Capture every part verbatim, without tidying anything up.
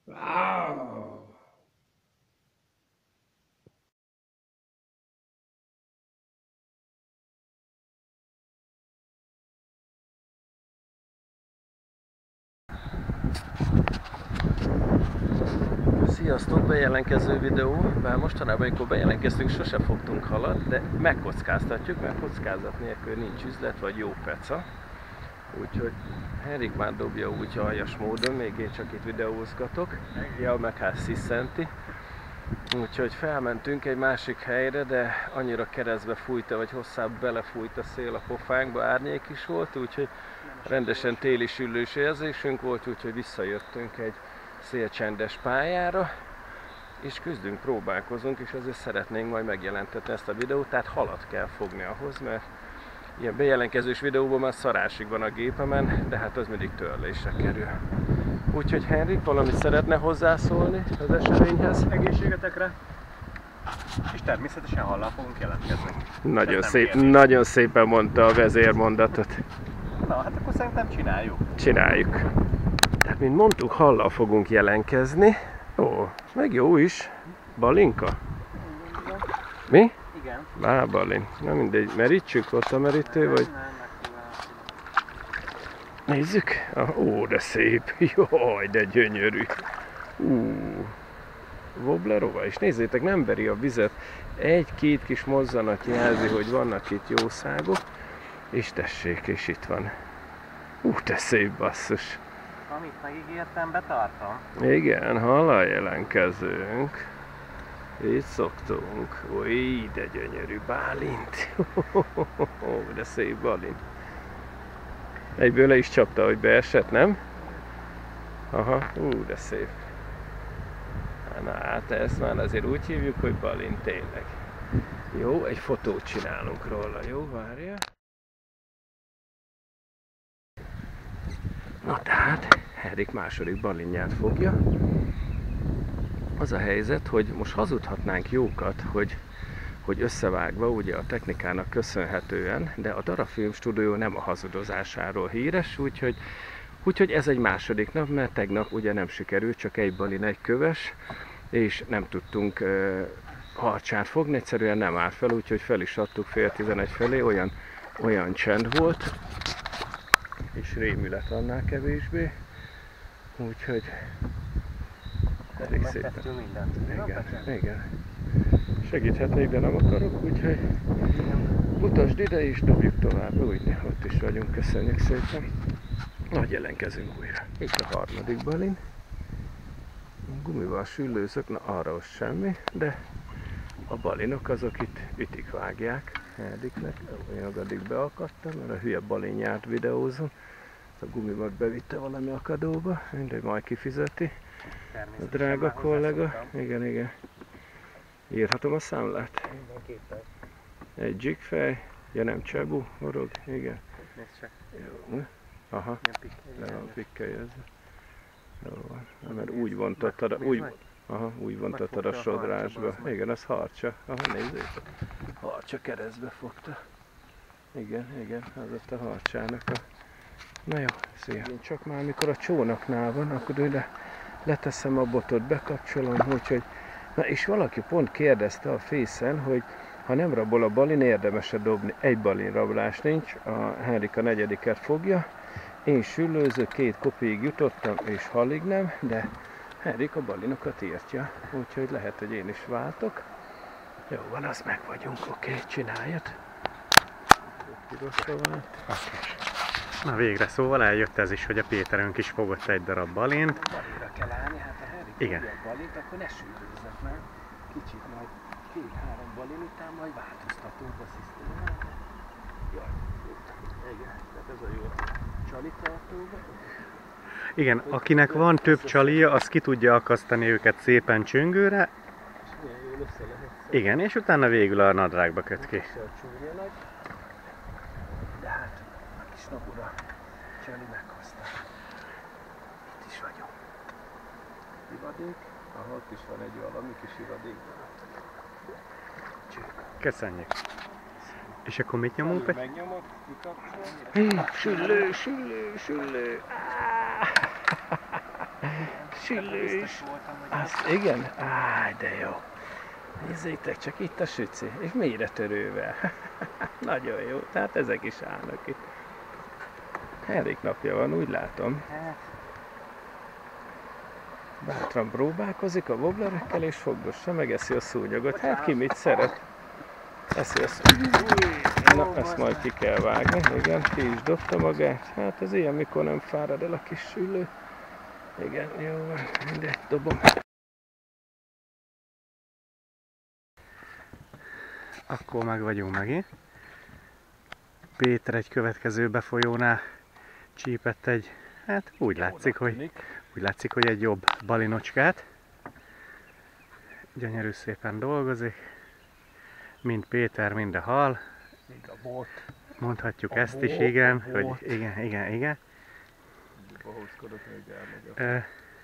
Sziasztok, bejelentkező videó, bár mostanában, amikor bejelentkeztünk, sose fogtunk halat, de megkockáztatjuk, mert kockázat nélkül nincs üzlet, vagy jó peca. Úgyhogy Henrik már dobja úgy aljas módon, még én csak itt videózgatok, ja, meg hát sziszenti. Úgyhogy felmentünk egy másik helyre, de annyira keresztbe fújta, vagy hosszább belefújt a szél a pofánkba, árnyék is volt, úgyhogy rendesen téli süllős érzésünk volt, úgyhogy visszajöttünk egy szélcsendes pályára, és küzdünk, próbálkozunk, és azért szeretnénk majd megjelentetni ezt a videót, tehát halat kell fogni ahhoz, mert ilyen bejelentkezős videóban már szarásig van a gépemen, de hát az mindig törlésre kerül. Úgyhogy Henrik, valamit szeretne hozzászólni az eseményhez? Egészségetekre, és természetesen hallal fogunk jelentkezni. Nagyon, szép, nagyon szépen mondta a vezérmondatot. Na, hát akkor szerintem csináljuk. Csináljuk. Tehát, mint mondtuk, hallal fogunk jelentkezni. Ó, meg jó is. Balinka? Igen. Mi? Igen. Á, balin. Na mindegy, merítsük ott a merítő, vagy? Nem, Nézzük. Ah, ó, de szép. Jaj, de gyönyörű. Ú, wobblerova is. Nézzétek, nem veri a vizet. Egy-két kis mozzanat jelzi, hogy vannak itt jószágok. És tessék, és itt van. Ú, de szép basszus. Amit megígértem, betartom. Igen, hallal jelentkezünk. Itt szoktunk. Új, de gyönyörű bálint. De szép balint. Egyből le is csapta, hogy beesett, nem? Aha, ú, de szép. Na hát ezt már azért úgy hívjuk, hogy balint tényleg. Jó, egy fotót csinálunk róla, jó? Várja. Na tehát, Henrik második balinját fogja. Az a helyzet, hogy most hazudhatnánk jókat, hogy, hogy összevágva, ugye a technikának köszönhetően, de a Dara Filmstúdió nem a hazudozásáról híres, úgyhogy, úgyhogy ez egy második nap, mert tegnap ugye nem sikerült, csak egy balin, egy köves, és nem tudtunk uh, harcsát fogni, egyszerűen nem áll fel, úgyhogy fel is adtuk fél tizenegy felé, olyan, olyan csend volt, és rémület annál kevésbé, úgyhogy elég szépen. Mindent. Igen, igen. Segíthetnék, de nem akarok, úgyhogy mutasd ide és dobjuk tovább. Úgy, ott is vagyunk, köszönjük szépen. Nagy jelentkezünk újra. Itt a harmadik balin. Gumival süllőzök, na arra az semmi, de a balinok azok itt ütik, vágják. Herdiknek, olyan addig beakadtam, mert a hülye balinját videózom. A gumimat bevitte valami akadóba, mindegy, majd kifizeti. A drága kollega. Igen, igen. Írhatom a számlát? Mindenképpen. Egy jigfej, ja nem csebu, horog, igen. Nézd csak. Jó, aha, le van pikkeljezve. Jó van, na, mert úgy vontottad, úgy, aha, úgy vontottad a sodrásba. Igen, az harcsa, aha, nézzétek. Harcsa keresztbe fogta. Igen, igen, az ott a harcsának a... Na jó, szia. Csak már amikor a csónaknál van, akkor ide leteszem a botot, bekapcsolom, úgyhogy... Na és valaki pont kérdezte a Face-en, hogy ha nem rabol a balin, érdemes-e dobni. Egy balin rablás nincs, a Henrik a negyediket fogja. Én süllőzök, két kopéig jutottam, és halig nem, de Henrik a balinokat írtja, úgyhogy lehet, hogy én is váltok. Jó van, az meg vagyunk, oké, okay, csináljad. Na végre, szóval eljött ez is, hogy a Péterünk is fogott egy darab balint. Balira kell állni, hát a Henrik igen. fogja a balint, akkor ne süllőzzek már. Kicsit majd két-három balin után majd változtatunk a szisztémát. Jaj, igen, tehát ez a jó csalitartóba. Igen, akinek van több csalija, az ki tudja akasztani őket szépen csöngőre. És milyen jól össze lehet. Igen, és utána végül a nadrágba köt ki. De hát a kis Nobura Csali meghozta. Itt is vagyunk. Ivadék, ahol ott is van egy valami kis ivadék. Köszönjük. És akkor mit nyomunk? Megnyomod, kikapcsol. Süllő, süllő, süllő. Süllő is. Azt, igen? Áj, de jó. Nézzétek csak itt a süci, és mélyre törővel. Nagyon jó, tehát ezek is állnak itt. Elég napja van, úgy látom. Bátran próbálkozik a wobblerekkel, és fogdossa, megeszi a szúnyogot. Hát ki mit szeret? Eszi a szúnyogot. Na, ezt majd ki kell vágni. Igen, ki is dobta magát. Hát ez ilyen, mikor nem fárad el a kis süllő. Igen, jó van, mindegy, dobom. Akkor meg vagyunk megint. Péter egy következő befolyónál csípett egy, hát úgy látszik, hogy, úgy látszik, hogy egy jobb balinocskát. Gyönyörű szépen dolgozik. Mind Péter, mind a hal. Mind a bot. Mondhatjuk a ezt bot, is, igen, a hogy bot. igen, igen, igen. Bohózkodott még elmegyek. Uh,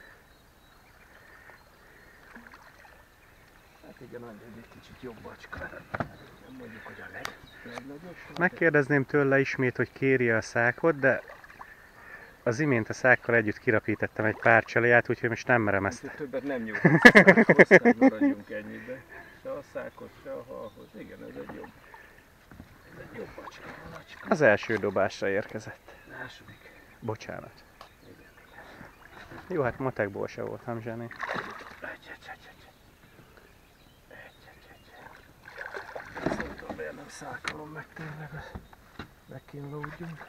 Hát igen, annyi, hogy egy kicsit jobb bacska. Nem mondjuk, hogy a leg, legnagyobb. megkérdezném tőle ismét, hogy kéri a szákot, de az imént a szákkal együtt kirapítettem egy pár csaliját, úgyhogy most nem merem ezt. Többet nem nyújtott a szákhoz, nem maradjunk ennyibe. Se a szákhoz, se a halhoz. Igen, ez egy jobb. Ez egy jobb bacska, bacska. Az első dobásra érkezett. Második. Bocsánat. Jó, hát matekból se voltam zseni. Egy, egy, egy, egy. Egy, egy, egy. Ezt nem tudom, miért nem szákolom meg tényleg, hogy bekínlódjunk.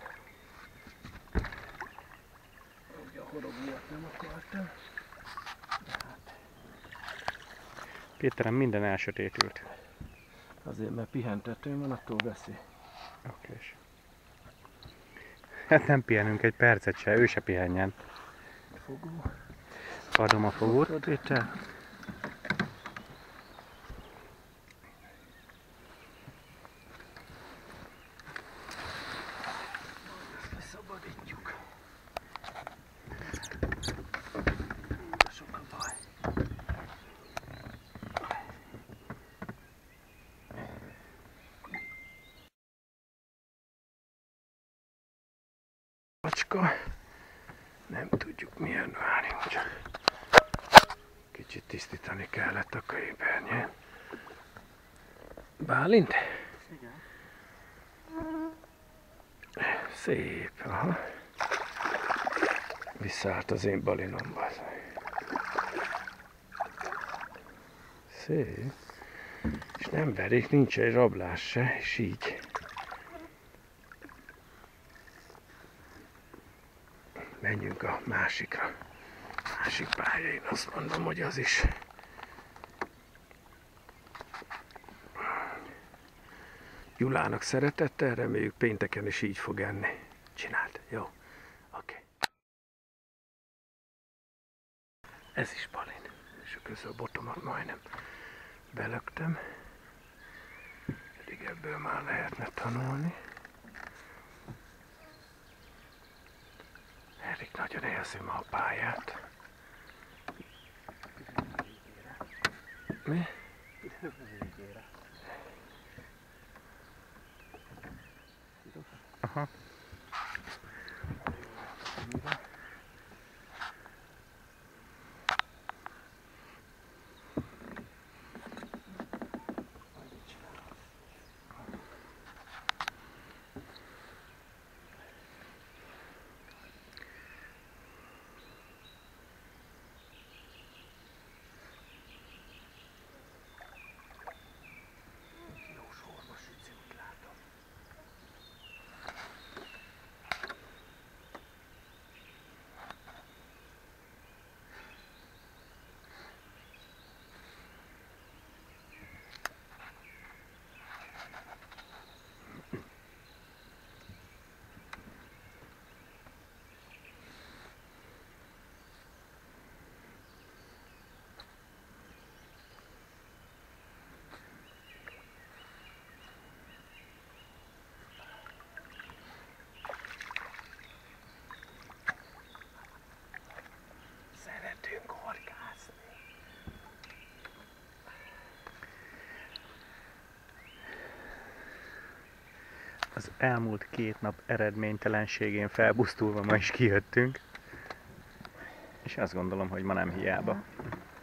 Ugye a horog miatt nem akartam. Hát. Péterem minden elsötétült. Azért, mert pihentetőn van, attól veszi. Okés. Hát nem pihenünk egy percet se, ő se pihenjen. Fogó. Adom a fogót, Péter. Ezt leszabadítjuk. Sok a baj. Bacska. Nem tudjuk milyen, várjunk csak. Kicsit tisztítani kellett a képernyőn. Bálint? Igen. Szép, aha. Visszaállt az én balinomba. Szép. És nem verik, nincs egy rablás se, és így. Menjünk a másikra. Másik pálya, én azt mondom, hogy az is. Gyulának szeretettel, reméljük pénteken is így fog enni. Csináld, jó? Oké. Okay. Ez is balin. És közben a botomat majdnem belöktem. Pedig ebből már lehetne tanulni. Erik nagyon érzi ma a pályát. Mi? Aha. Szeretünk horgászni. Az elmúlt két nap eredménytelenségén felbusztulva ma is kijöttünk. És azt gondolom, hogy ma nem hiába.